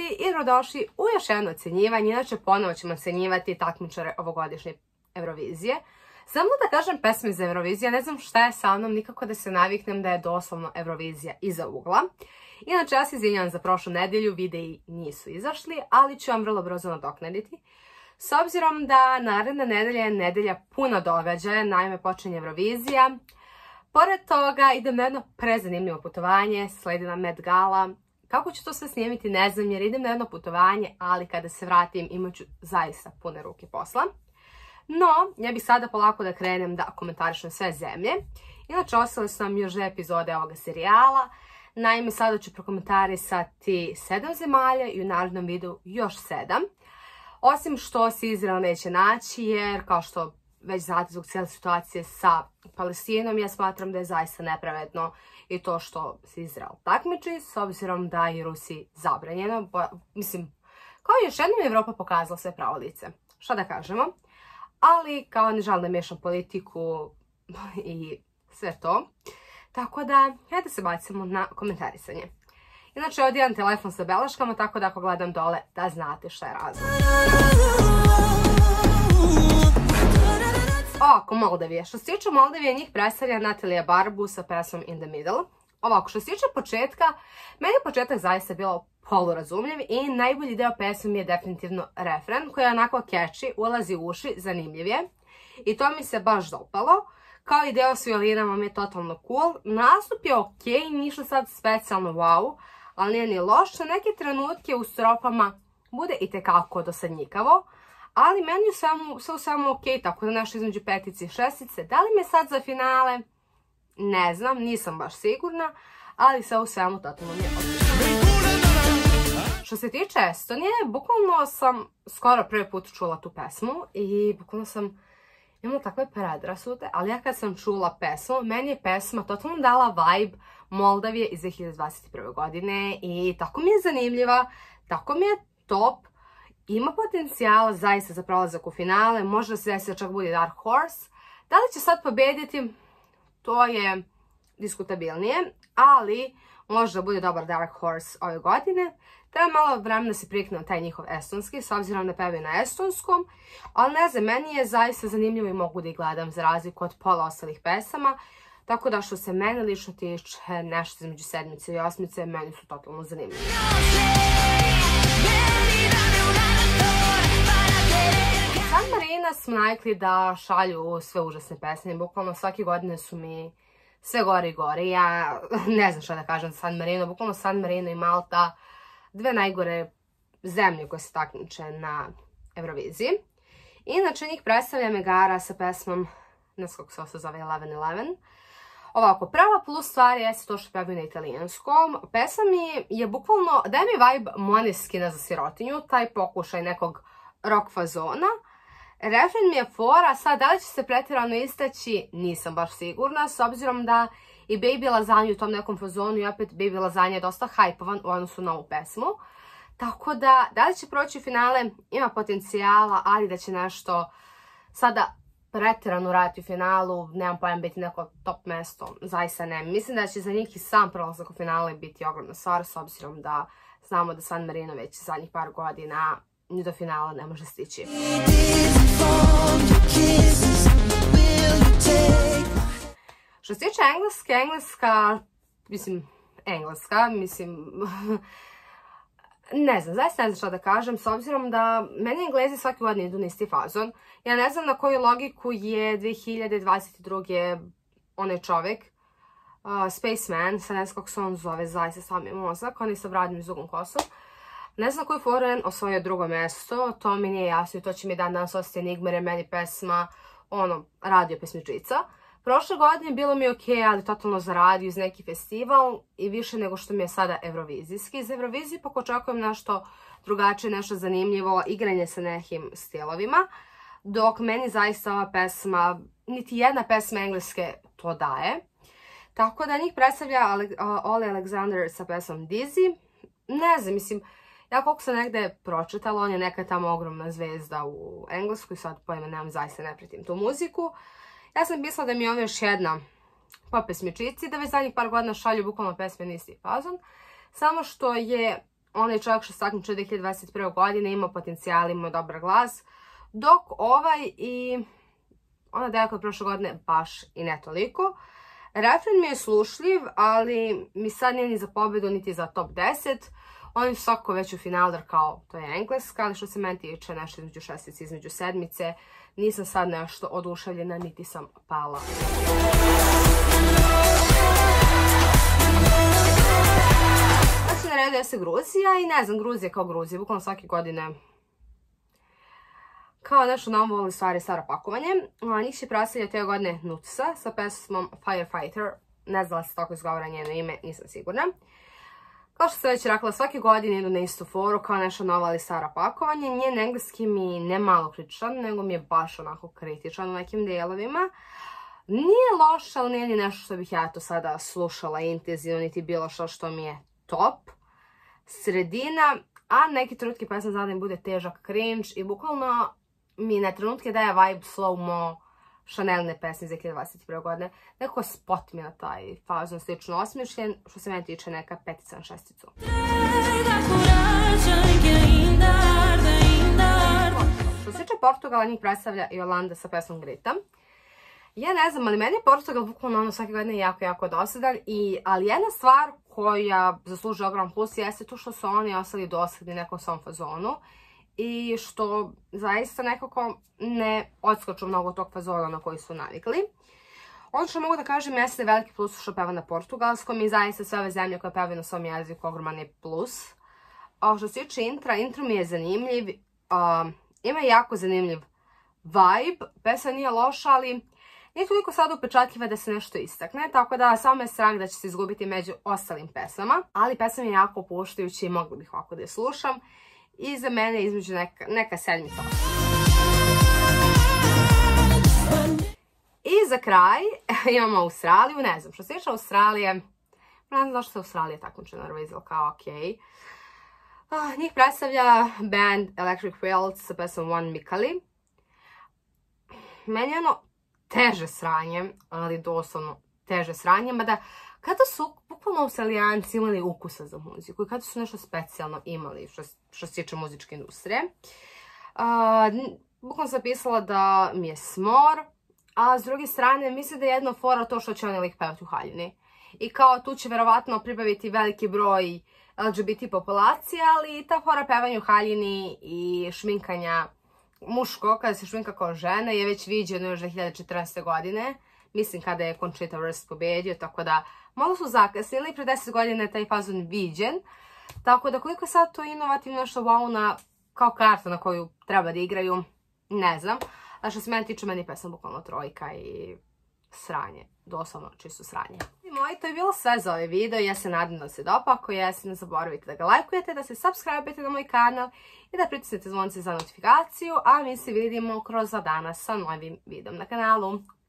i dobrodošli u još jedno ocjenjivanje. Inače, ponovo ćemo ocjenjivati takmičare ovogodišnje Eurovizije. Samo da kažem pesme za Eurovizije, ne znam šta je sa mnom, nikako da se naviknem da je doslovno Eurovizija iza ugla. Inače, ja se izvinjavam za prošlu nedelju, videi nisu izašli, ali ću vam vrlo brzo nadoknaditi. S obzirom da naredna nedelja je nedelja puna događaja, naime počinje Eurovizija. Pored toga idem na jedno prezanimljivo putovanje, sledi nam Met Gala. Kako ću to sve snimiti ne znam jer idem na jedno putovanje, ali kada se vratim imat ću zaista pune ruke posla. No, ja bih sada polako da krenem da komentarišem sve zemlje. Inače, ostale su nam još 2 epizode ovoga serijala. Naime, sada ću prokomentarisati 7 zemalja i u narednom videu još 7. Osim što se Izrael neće naći jer, kao što već znate zbog cijele situacije sa Palestinom, ja smatram da je zaista nepravedno i to što se Izrael takmiči, s obzirom da je Rusiji zabranjeno. Mislim, kao još jednom Evropa pokazala sve pravo lice. Šta da kažemo? Ali kao ne želim da miješam politiku i sve to. Tako da, hajde se bacimo na komentarisanje. Inače, ovdje imam telefon sa beleškama, tako da ako gledam dole, da znate šta je razlog. Ovako, Moldavije. Što se tiče Moldavije, njih predstavlja Natalija Barbu sa pesmom In the Middle. Ovako, što se tiče početka, meni je početak zaista bilo polurazumljiv i najbolji deo pesme je definitivno refren, koji je onako catchy, ulazi u uši, zanimljiv je. I to mi se baš dopalo. Kao i deo s violinama mi je totalno cool. Nastup je okej, ništa sad specijalno wow, ali nije ni loš. Na neke trenutke u strofama bude itekako dosadnjikavo, ali meni je sve u svemu okej, tako da nešto između 5 i 6. Da li me sad za finale? Ne znam, nisam baš sigurna, ali sve u svemu totalno mi je okej. Što se tiče Estonije, bukvalno sam skoro prvi put čula tu pesmu i bukvalno sam imala takve predrasude, ali ja kad sam čula pesmu, meni je pesma totalno dala vibe Moldavije iz 2021. godine i tako mi je zanimljiva, tako mi je top, ima potencijala zaista za prolazak u finale, možda se desi da čak bude Dark Horse. Da li će sad pobediti, to je diskutabilnije, ali možda bude dobar Dark Horse ove godine. Treba malo vremena da se prikne na taj njihov estonski, s obzirom da pevaju na estonskom, ali ne znam, meni je zaista zanimljivo i mogu da ih gledam za razliku od pola ostalih pesama, tako da što se mene lično tiče, nešto između 7. i 8. meni su totalno zanimljivi. San Marina smo navikli da šalju sve užasne pesme, bukvalno svake godine su mi sve gore i gore. Ja ne znam šta da kažem za San Marino, bukvalno San Marino i Malta, 2 najgore zemlje koje se takmiče na Euroviziji. Inače, njih predstavlja Megara sa pesmom, ne znam kako se zove, 11-11. Ovako, prava plus stvar jeste to što pevaju na italijanskom. Pesma mi je bukvalno, daje mi vibe Måneskin za sirotinju, taj pokušaj nekog rock fazona. Refren mi je fora, sad da li će se pretjerano istaći, nisam baš sigurna, s obzirom da i Baby Lasagna u tom nekom fazonu i opet Baby Lasagna je dosta hajpovan u odnosu na ovu pesmu. Tako da li će proći u finale, ima potencijala, ali da će nešto sada pretjerano raditi u finalu, nemam pojam biti neko top mesto, zaista ne. Mislim da će za njih i sam prolazak u finale biti ogromna stvar, s obzirom da znamo da San Marino već zadnjih par godina ni do finala ne može stići. Što se tiče Engleska, ne znam, zaista ne znam šta da kažem, s obzirom da meni Englezi svake godine idu na isti fazon. Ja ne znam na koju logiku je 2022. onaj čovjek, Spaceman, sad ne znam kako se on zove, zaista sam je mozak, on je sa bradnim i dugom kosom. Ne znam koji foren osvojio drugo mjesto, to mi nije jasno i to će mi dan danas ostati enigma jer je meni pesma, radio pesmičica. Prošle godine bilo mi je okej, ali totalno zaradio iz neki festival i više nego što mi je sada eurovizijski. Za Euroviziju pak očekujem nešto drugačije, nešto zanimljivo, igranje sa nekim stilovima, dok meni zaista ova pesma, niti jedna pesma engleske to daje. Tako da njih predstavlja Ole Alexander sa pesmom Dizzy. Ne znam, mislim, ja koliko sam negde pročitala, on je neka tamo ogromna zvezda u Engleskoj, sad pojma nemam, zaista ne pratim tu muziku. Ja sam mislila da mi je ovo još jedna pop pesmičici, da već zadnjih par godina šalju bukvalno pesme na isti fazon. Samo što je onaj čovjek što se takmičio 2021. godine ima potencijal, ima dobar glas, dok ovaj i ona devojka od prošle godine baš i ne toliko. Refren mi je slušljiv, ali mi sad nije ni za pobjedu, niti za top 10. Oni su svako već u finalu, jer kao to je engleska, ali što se meni tiče nešto između šestice, između sedmice, nisam sad nešto oduševljena, niti sam pala. Znači na redu je se Gruzija i ne znam, Gruzija kao Gruzija, bukvalno svake godine kao nešto novo voli stvari staro pakovanje. Njih će predstavljati ove godine Nutsa sa pesmom Firefighter. Ne znam da se tako izgovara njeno ime, nisam sigurna. Kao što sam već rekla, svake godine idu na istu foru kao nešto novo ali staro pakovanje. Njen engleski mi ne malo kritičan, nego mi je baš onako kritičan u nekim dijelovima. Nije loš, ali nije ni nešto što bih ja to sada slušala intenzivno, niti bilo što mi je top. Sredina, a neki trenutki pesma zna da mi bude težak cringe i bukvalno mi na trenutke daje vibe slow-mo Chanelne pesme iz 2021. godine. Nekako spot mi na taj fazon slično osmišljen, što se meni tiče neka petica na šesticu. Što se tiče Portugala, njih predstavlja Jolanda sa pesmom Grita. Ja ne znam, ali meni je Portugal bukvalno svake godine jako dosadan, ali jedna stvar koja zaslužuje ogroman plus jeste to što su oni ostali dosadni nekom svom fazonu i što zaista nekako ne odskaču mnogo tog fazona na koji su navikli. Ono što mogu da kažem jeste veliki plus što peva na portugalskom i zaista sve ove zemlje koje pevaju na svom jeziku ogroman je plus. A što se tiče intro mi je zanimljiv, ima jako zanimljiv vibe, pesma nije loša, ali nije toliko sad upečatljiva da se nešto istakne, tako da samo je strah da će se izgubiti među ostalim pesama, ali pesma je jako opuštajuća i mogla bih ovako da je slušam i za mene između neka sedmica. I za kraj imamo Australiju, ne znam, što se tiče Australije, ne znam zašto se Australija takmiči na Euroviziji, kao okej. Njih predstavlja band Electric Fields sa pesmom One Mikali. Meni je ono teže sranje, ali doslovno teže sranje, mada kada su bukvalno Australijanci imali ukusa za muziku i kada su nešto specijalno imali što se tiče muzičke industrije. Bukvalno sam pisala da mi je smor, a s druge strane mislim da je jedno fora to što će oni lik pevati u haljini. I kao tu će verovatno pribaviti veliki broj LGBT populacije, ali ta fora pevanja u haljini i šminkanja muško, kada se šminka kao žena, je već viđeno još 2014. godine. Mislim kada je Conchita Wurst pobedio, tako da malo su zakasnili, pre 10 godina je taj fazon viđen. Tako da koliko je sad to inovativno što wow kao karta na koju treba da igraju, ne znam. A što se mene tiče, meni je pesma bukvalno trojka i sranje, doslovno čisto sranje. I moji, to je bilo sve za ovaj video, ja se nadam da se dopa, ako jeste ne zaboravite da ga lajkujete, da se subscribe-ete na moj kanal i da pritisnete zvonce za notifikaciju, a mi se vidimo kroz 2 dana sa novim videom na kanalu.